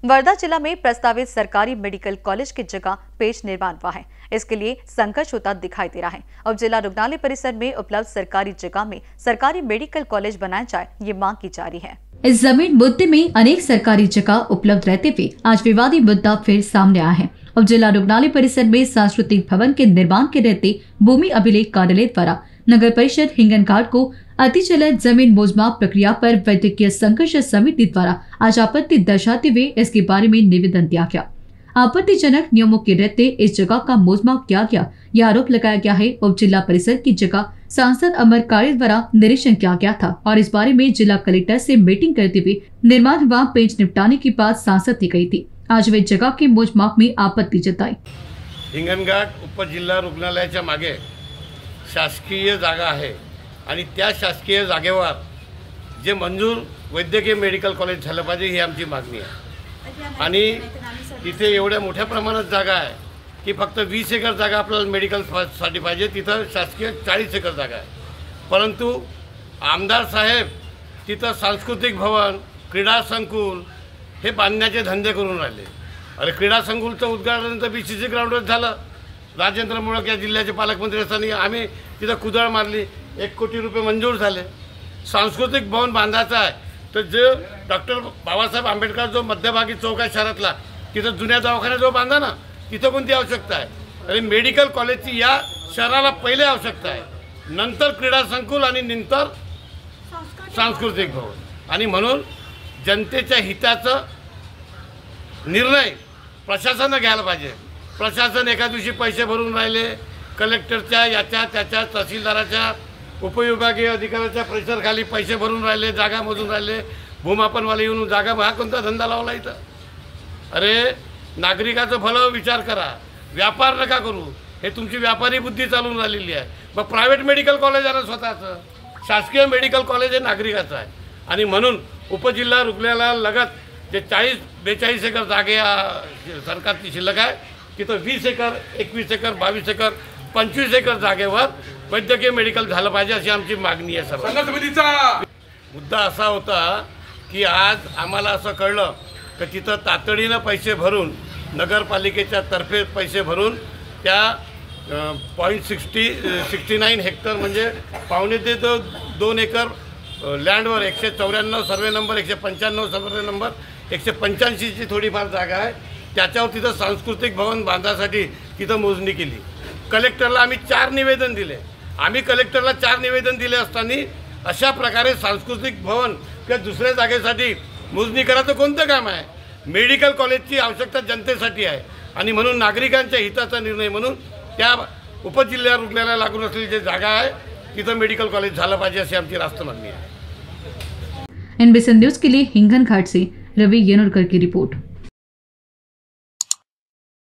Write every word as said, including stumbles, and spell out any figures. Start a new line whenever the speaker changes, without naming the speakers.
वर्धा जिला में प्रस्तावित सरकारी मेडिकल कॉलेज की जगह पेज निर्माण हुआ है। इसके लिए संघर्ष होता दिखाई दे रहा है। अब जिला रुग्णालय परिसर में उपलब्ध सरकारी जगह में सरकारी मेडिकल कॉलेज बनाया जाए, ये मांग की जा रही है।
इस जमीन मुद्दे में अनेक सरकारी जगह उपलब्ध रहते हुए आज विवादी मुद्दा फिर सामने आया है। अब जिला रुग्णालय परिसर में सांस्कृतिक भवन के निर्माण के रहते भूमि अभिलेख कार्यालय द्वारा नगर परिषद हिंगनघाट को अतिचलित जमीन मोजमाप प्रक्रिया पर वैद्यकीय संघर्ष समिति द्वारा आज आपत्ति दर्शाते हुए इसके बारे में निवेदन दिया गया। आपत्तिजनक नियमों के रहते इस जगह का मोजमाप किया गया, यह आरोप लगाया गया है। उप जिला परिषद की जगह सांसद अमर काळे द्वारा निरीक्षण किया गया था और इस बारे में जिला कलेक्टर से मीटिंग करते हुए निर्माण व पेज निपटाने की बात सांसद ने कही थी। आज वे जगह के मोजमाप में आपत्ति जताई।
हिंगणघाट उपजिल्हा रुग्णालयाच्या मागे शासकीय जागा आहे आणि त्या शासकीय जागेवर जे मंजूर वैद्यकीय मेडिकल कॉलेज झालं पाहिजे ही आमची मागणी आहे। आणि तिथे एवढ्या मोठ्या प्रमाणात जागा आहे की फक्त वीस एकर जागा आपल्याला मेडिकलसाठी पाहिजे, तिथं शासकीय चाळीस एकर जागा आहे। परंतु आमदार साहेब तिथं सांस्कृतिक भवन, क्रीडा संकुल हे बांधण्याचे धंदे करून राहिले। अरे क्रीडा संकुलचं उद्घाटन तर बी सी सी ग्राउंडवर झालं। राजेंद्र मुळक या जिल्ह्याचे पालकमंत्री असताना आम्ही तिथं कुदळ मारली, एक कोटी रुपये मंजूर झाले। सांस्कृतिक भवन बांधायचं आहे तर जे डॉक्टर बाबासाहेब आंबेडकर जो मध्यभागी चौक आहे शहरातला, तिथं जुन्या दवाखान्याजवळ बांधा ना, तिथं कोणती आवश्यकता आहे? अरे मेडिकल कॉलेजची या शहराला पहिले आवश्यकता आहे, नंतर क्रीडा संकुल आणि नंतर सांस्कृतिक भवन। आणि म्हणून जनतेच्या हिताचा निर्णय प्रशासनाने घ्यायला पाहिजे। प्रशासन एका दिवशी पैसे भरून राहिले, कलेक्टरच्या याच्या त्याच्या तहसीलदाराच्या उपविभागीय अधिकाऱ्याच्या प्रेशरखाली पैसे भरून राहिले, जागा मोजून राहिले, भूमापनवाले येऊन जागा हा कोणता धंदा लावला इथं? अरे नागरिकाचं भलं विचार करा, व्यापार नका करू। हे तुमची व्यापारी बुद्धी चालून राहिलेली आहे। मग प्रायव्हेट मेडिकल कॉलेज आहे स्वतःचं, शासकीय मेडिकल कॉलेज हे नागरिकाचं आहे। आणि म्हणून उपजिल्हा रुग्णालयाला लगत जे चाळीस बेचाळीस एकर जागे सरकारची शिल्लक आहे, तिथं वीस एकर, एकवीस एकर, बावीस एकर, पंचवीस एकर जागेवर वैद्यकीय मेडिकल झालं पाहिजे अशी आमची मागणी आहे। सर्व समितीचा मुद्दा असा होता की आज आम्हाला असं कळलं की तिथं तातडीनं पैसे भरून नगरपालिकेच्या तर्फे पैसे भरून त्या point sixty sixty nine hectare म्हणजे पावणे ते दो दोन एकर लँडवर एकशे चौऱ्याण्णव सर्वे नंबर, एकशे पंच्याण्णव सर्वे नंबर, एकशे पंच्याऐंशीची थोडीफार जागा आहे, त्याच्यावर तिथं सांस्कृतिक भवन बांधण्यासाठी तिथं मोजणी केली। कलेक्टरला आम्ही चार निवेदन दिले। आम्ही कलेक्टरला चार निवेदन दिले असताना अशा प्रकारे सांस्कृतिक भवन किंवा दुसऱ्या जागेसाठी मोजणी करायचं कोणतं काम आहे? मेडिकल कॉलेजची आवश्यकता जनतेसाठी आहे आणि म्हणून नागरिकांच्या हिताचा निर्णय म्हणून त्या उपजिल्हा रुग्णालयाला लागून असलेली जी जागा आहे तिथं मेडिकल कॉलेज झालं पाहिजे अशी आमची रास्त मागणी आहे।
एनबीसी न्यूज़ के लिए हिंगनघाट से रवि येनुरकर की रिपोर्ट।